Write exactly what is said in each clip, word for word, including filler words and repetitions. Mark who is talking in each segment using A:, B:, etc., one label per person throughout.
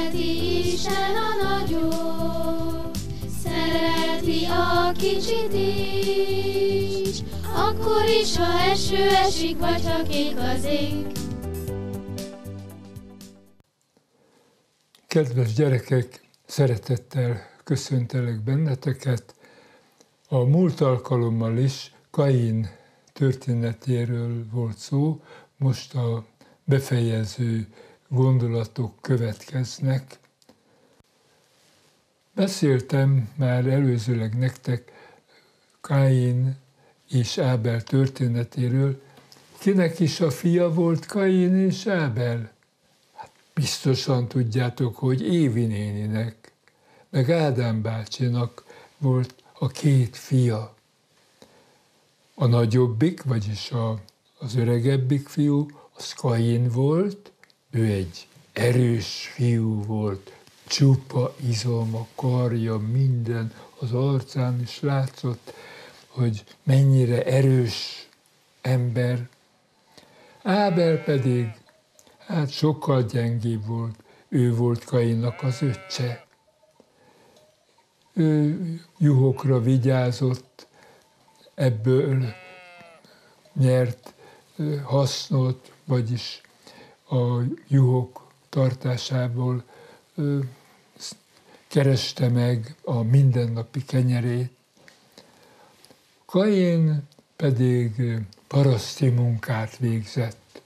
A: Szereti Isten a nagyot, szereti a kicsit is, akkor is, ha eső esik, vagy ha kék az ég.
B: Kedves gyerekek, szeretettel köszöntelek benneteket. A múlt alkalommal is Kain történetéről volt szó, most a befejező gondolatok következnek. Beszéltem már előzőleg nektek Kain és Ábel történetéről. Kinek is a fia volt Kain és Ábel? Hát biztosan tudjátok, hogy Évi néninek, meg Ádám bácsinak volt a két fia. A nagyobbik, vagyis a, az öregebbik fiú, az Kain volt, ő egy erős fiú volt, csupa izom, a karja, minden, az arcán is látszott, hogy mennyire erős ember. Ábel pedig, hát sokkal gyengébb volt, ő volt Kainnak az öccse. Ő juhokra vigyázott, ebből nyert hasznot, vagyis a juhok tartásából kereste meg a mindennapi kenyerét. Kain pedig paraszti munkát végzett.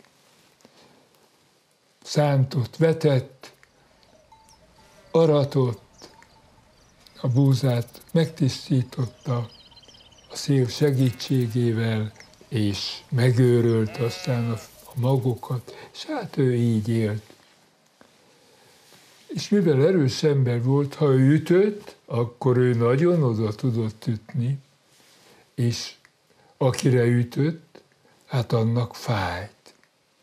B: Szántott, vetett, aratott, a búzát megtisztította a szél segítségével, és megőrölt aztán a magokat, és hát ő így élt. És mivel erős ember volt, ha ő ütött, akkor ő nagyon oda tudott ütni, és akire ütött, hát annak fájt.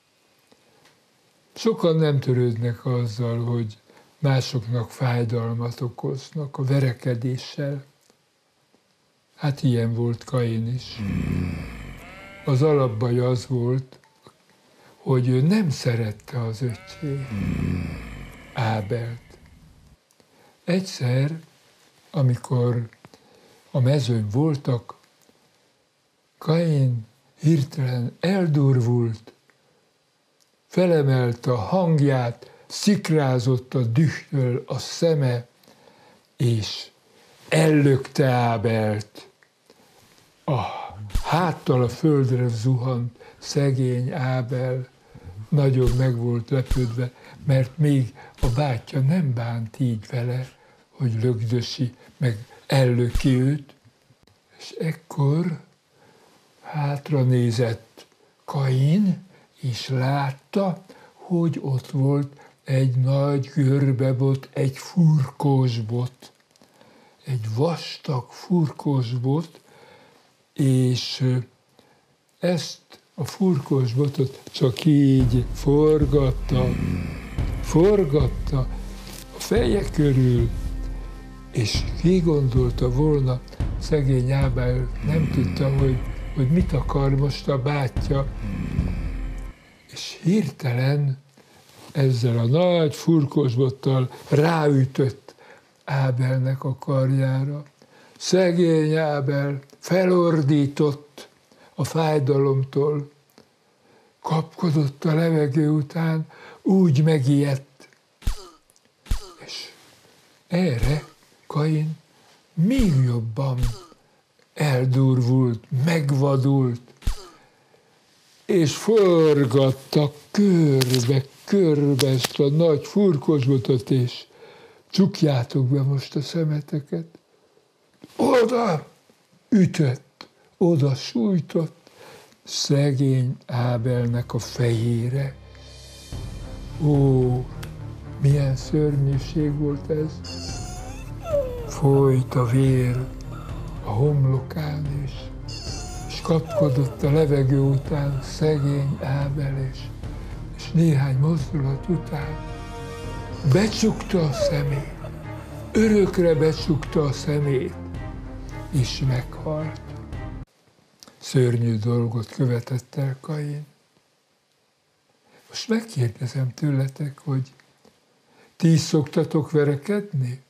B: Sokan nem törődnek azzal, hogy másoknak fájdalmat okoznak a verekedéssel. Hát ilyen volt Kain is. Az alapbaj az volt, hogy ő nem szerette az öccsét, Ábelt. Egyszer, amikor a mezőn voltak, Kain hirtelen eldurvult, felemelte a hangját, szikrázott a dühtől a szeme, és ellökte Ábelt. A háttal a földre zuhant szegény Ábel, nagyon meg volt lepődve, mert még a bátyja nem bánt így vele, hogy lögdösi, meg ellöki őt. És ekkor hátra nézett Kain, és látta, hogy ott volt egy nagy görbebot, egy furkós bot, egy vastag furkós bot, és ezt a furkós botot csak így forgatta, forgatta a feje körül, és kigondolta volna, szegény Ábel nem tudta, hogy, hogy mit akar most a bátyja, és hirtelen ezzel a nagy furkósbottal ráütött Ábelnek a karjára. Szegény Ábel felordított a fájdalomtól, kapkodott a levegő után, úgy megijedt. És erre Kain még jobban eldurvult, megvadult, és forgatta körbe, körbe ezt a nagy furkósbotot, és csukjátok be most a szemeteket. Oda ütött, oda sújtott szegény Ábelnek a fejére. Ó, milyen szörnyűség volt ez! Folyt a vér a homlokán is, és kapkodott a levegő után szegény Ábel is, és néhány mozdulat után becsukta a szemét, örökre becsukta a szemét, és meghalt. Szörnyű dolgot követett el Kain. Most megkérdezem tőletek, hogy Ti is szoktatok verekedni?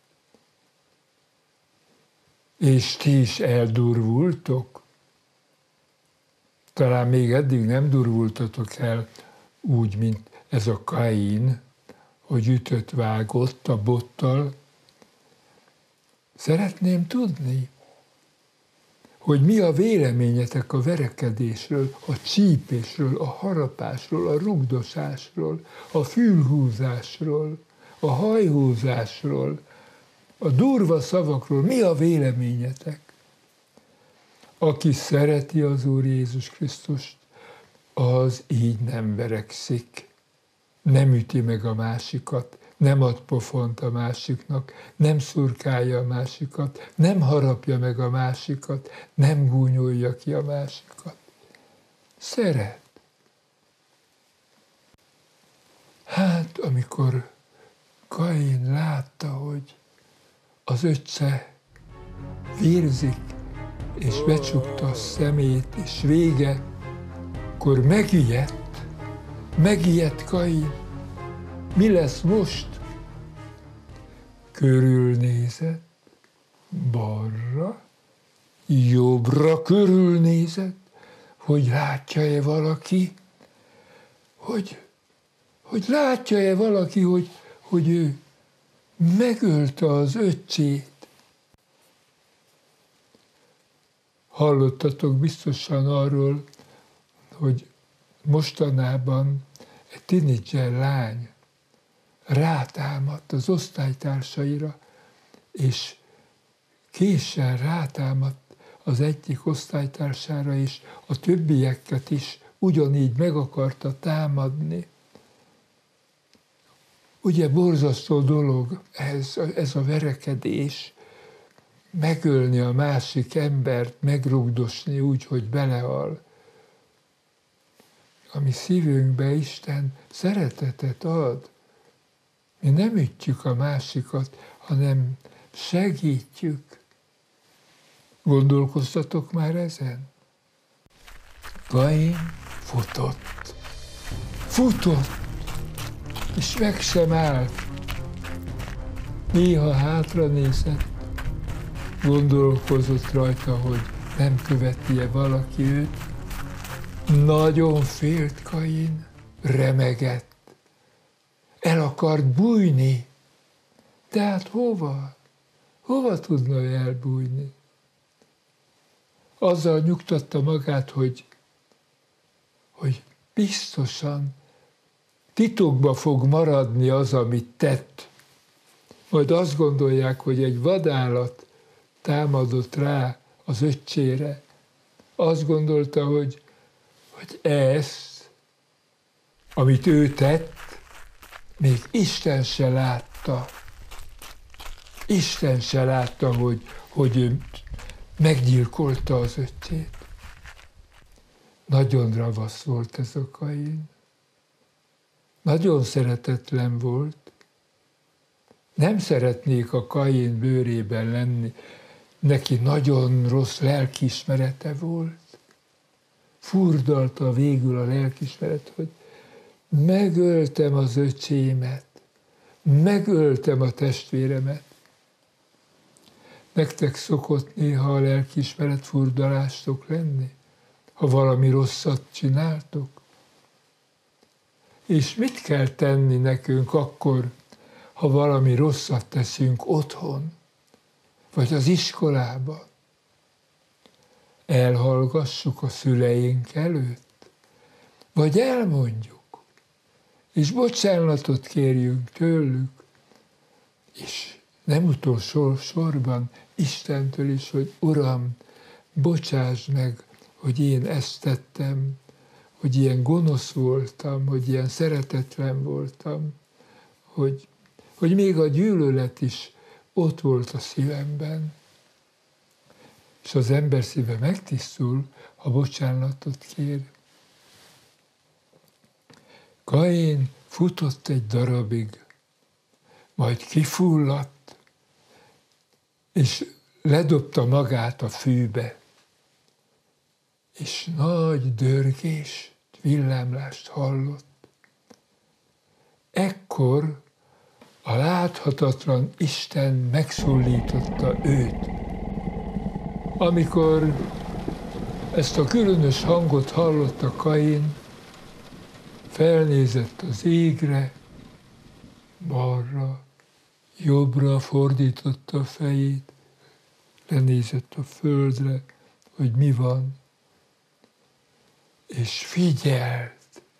B: És ti is eldurvultok? Talán még eddig nem durvultatok el úgy, mint ez a Kain, hogy ütött, vágott a bottal. Szeretném tudni, hogy mi a véleményetek a verekedésről, a csípésről, a harapásról, a rugdosásról, a fülhúzásról, a hajhúzásról, a durva szavakról. Mi a véleményetek? Aki szereti az Úr Jézus Krisztust, az így nem verekszik, nem üti meg a másikat, nem ad pofont a másiknak, nem szurkálja a másikat, nem harapja meg a másikat, nem gúnyolja ki a másikat. Szeret. Hát, amikor Kain látta, hogy az öccse vérzik, és becsukta a szemét, és vége, akkor megijedt, megijedt Kain. Mi lesz most? Körülnézett, balra, jobbra körülnézett, hogy látja-e valaki, hogy, hogy látja-e valaki, hogy, hogy ő megölte az öccsét. Hallottatok biztosan arról, hogy mostanában egy tinédzser lány rátámadt az osztálytársaira, és késsel rátámadt az egyik osztálytársára, és a többieket is ugyanígy meg akarta támadni. Ugye borzasztó dolog ez, ez a verekedés, megölni a másik embert, megrugdosni úgy, hogy belehal. A mi szívünkbe Isten szeretetet ad. Mi nem ütjük a másikat, hanem segítjük. Gondolkoztatok már ezen? Kain futott. Futott, és meg sem állt. Néha hátra nézett, gondolkozott rajta, hogy nem követi-e valaki őt. Nagyon félt Kain, remegett. El akart bújni. De hát hova? Hova tudna elbújni? Azzal nyugtatta magát, hogy, hogy biztosan titokba fog maradni az, amit tett. Majd azt gondolják, hogy egy vadállat támadott rá az öccsére. Azt gondolta, hogy, hogy ezt, amit ő tett, még Isten se látta. Isten se látta, hogy, hogy ő meggyilkolta az öccsét. Nagyon ravasz volt ez a Kain. Nagyon szeretetlen volt. Nem szeretnék a Kain bőrében lenni. Neki nagyon rossz lelkiismerete volt. Furdalta végül a lelkiismeret, hogy megöltem az öcsémet, megöltem a testvéremet. Nektek szokott néha a lelkiismeret furdalástok lenni, ha valami rosszat csináltok? És mit kell tenni nekünk akkor, ha valami rosszat teszünk otthon, vagy az iskolában? Elhallgassuk a szüleink előtt, vagy elmondjuk, és bocsánatot kérjünk tőlük, és nem utolsó sorban Istentől is, hogy Uram, bocsáss meg, hogy én ezt tettem, hogy ilyen gonosz voltam, hogy ilyen szeretetlen voltam, hogy, hogy még a gyűlölet is ott volt a szívemben. És az ember szíve megtisztul, ha bocsánatot kér. Kain futott egy darabig, majd kifulladt, és ledobta magát a fűbe, és nagy dörgést, villámlást hallott. Ekkor a láthatatlan Isten megszólította őt. Amikor ezt a különös hangot hallotta Kain, felnézett az égre, balra, jobbra fordította a fejét, lenézett a földre, hogy mi van, és figyelt.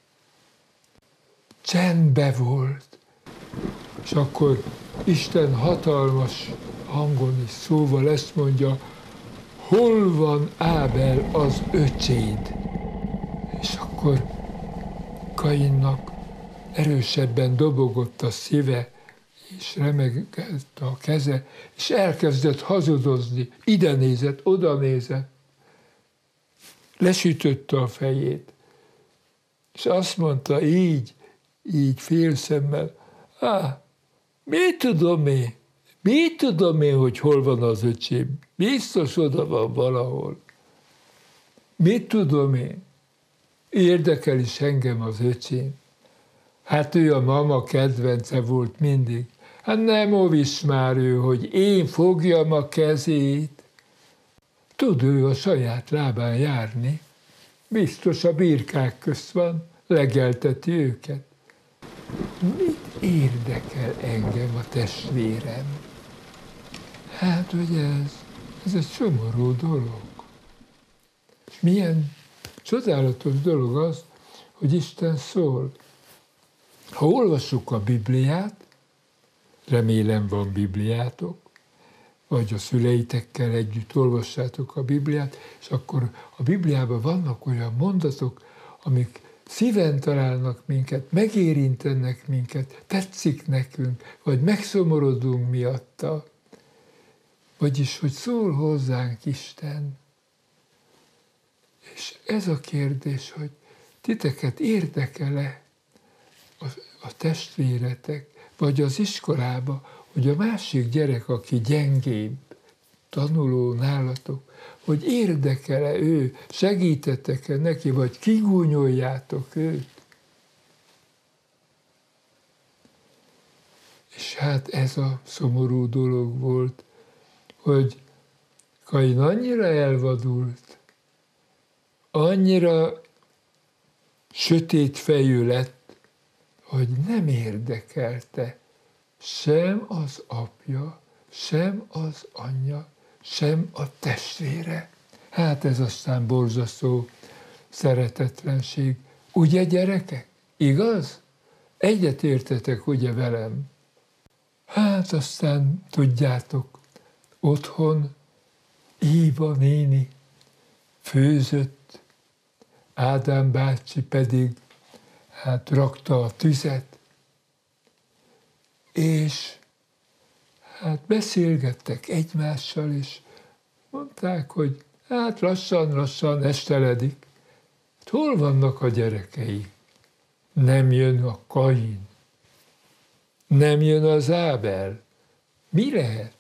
B: Csendbe volt, és akkor Isten hatalmas hangon és szóval ezt mondja, hol van Ábel az öcséd? És akkor Kainnak erősebben dobogott a szíve, és remegett a keze, és elkezdett hazudozni. Ide nézett, oda nézett. Lesütötte a fejét. És azt mondta így, így félszemmel, á, mit tudom én? Mit tudom én, hogy hol van az öcsém? Biztos oda van valahol. Mit tudom én? Érdekel is engem az öcsém. Hát ő a mama kedvence volt mindig. Hát nem óvis már ő, hogy én fogjam a kezét. Tud ő a saját lábán járni. Biztos a birkák közt van, legelteti őket. Mit érdekel engem a testvérem? Hát, hogy ez, ez egy szomorú dolog. És milyen csodálatos dolog az, hogy Isten szól. Ha olvassuk a Bibliát, remélem van Bibliátok, vagy a szüleitekkel együtt olvassátok a Bibliát, és akkor a Bibliában vannak olyan mondatok, amik szíven találnak minket, megérintenek minket, tetszik nekünk, vagy megszomorodunk miatta. Vagyis, hogy szól hozzánk Isten. És ez a kérdés, hogy titeket érdekel-e a, a testvéretek, vagy az iskolába, hogy a másik gyerek, aki gyengébb, tanuló nálatok, hogy érdekel-e ő, segítettek-e neki, vagy kigúnyoljátok őt. És hát ez a szomorú dolog volt, hogy Kain annyira elvadult, annyira sötét fejű lett, hogy nem érdekelte sem az apja, sem az anyja, sem a testvére. Hát ez aztán borzasztó szeretetlenség. Ugye, gyerekek? Igaz? Egyet értetek ugye velem? Hát aztán tudjátok, otthon Éva néni főzött, Ádám bácsi pedig hát rakta a tüzet, és hát beszélgettek egymással, és mondták, hogy hát lassan-lassan esteledik. Hát hol vannak a gyerekei? Nem jön a Kain. Nem jön az Ábel. Mi lehet?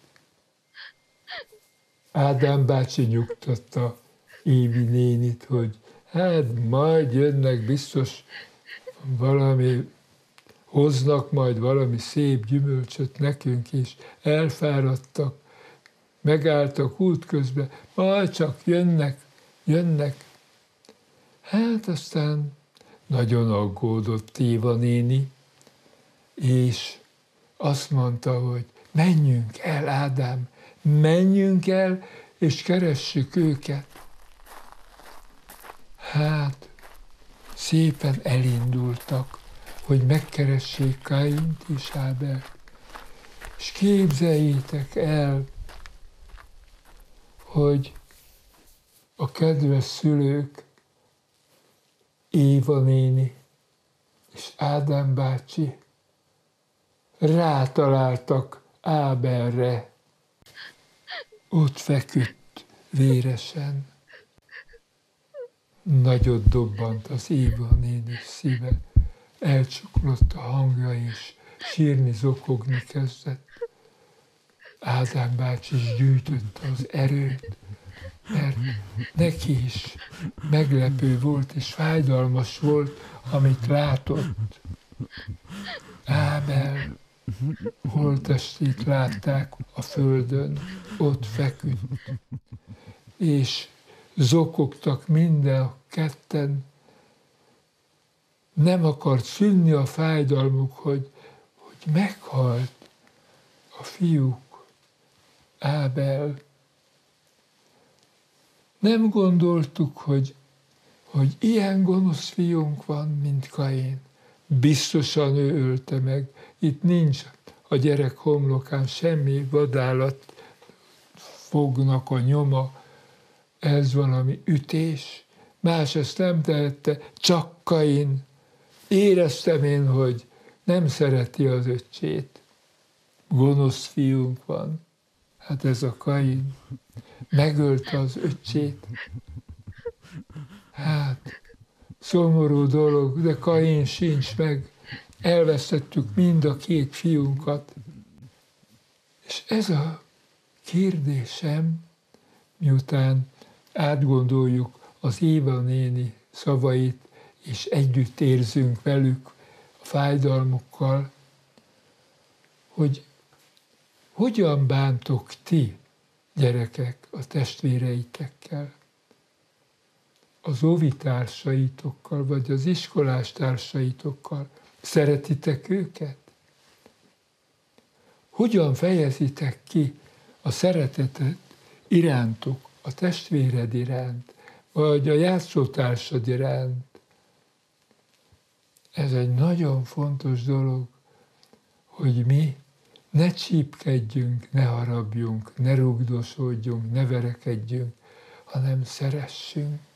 B: Ádám bácsi nyugtatta Évi nénit, hogy hát majd jönnek, biztos valami, hoznak majd valami szép gyümölcsöt nekünk is. Elfáradtak, megálltak útközben, majd csak jönnek, jönnek. Hát aztán nagyon aggódott Éva néni, és azt mondta, hogy menjünk el, Ádám, menjünk el, és keressük őket. Hát szépen elindultak, hogy megkeressék Kaint és Ábelt. És képzeljétek el, hogy a kedves szülők, Éva néni és Ádám bácsi rátaláltak Ábelre. Ott feküdt véresen. Nagyot dobbant az Éva néni szíve. Elcsuklott a hangja, és sírni, zokogni kezdett. Ádám bácsi is gyűjtötte az erőt, mert neki is meglepő volt, és fájdalmas volt, amit látott. Ábel holttestét látták a földön, ott feküdt, és zokogtak minden a ketten. Nem akart szűnni a fájdalmuk, hogy, hogy meghalt a fiúk, Ábel. Nem gondoltuk, hogy, hogy ilyen gonosz fiunk van, mint Kain. Biztosan ő ölte meg. Itt nincs a gyerek homlokán semmi vadállat fognak a nyoma. Ez valami ütés. Más ezt nem tehette, csak Kain. Éreztem én, hogy nem szereti az öccsét. Gonosz fiunk van. Hát ez a Kain. Megölte az öccsét. Hát, szomorú dolog, de Kain sincs meg. Elvesztettük mind a két fiunkat. És ez a kérdésem, miután átgondoljuk az Éva néni szavait, és együtt érzünk velük a fájdalmukkal, hogy hogyan bántok ti, gyerekek, a testvéreitekkel, az óvitársaitokkal, vagy az iskolás társaitokkal. Szeretitek őket? Hogyan fejezitek ki a szeretetet irántuk, a testvéred iránt, vagy a játszótársad iránt? Ez egy nagyon fontos dolog, hogy mi ne csípkedjünk, ne harabjunk, ne rugdosódjunk, ne verekedjünk, hanem szeressünk.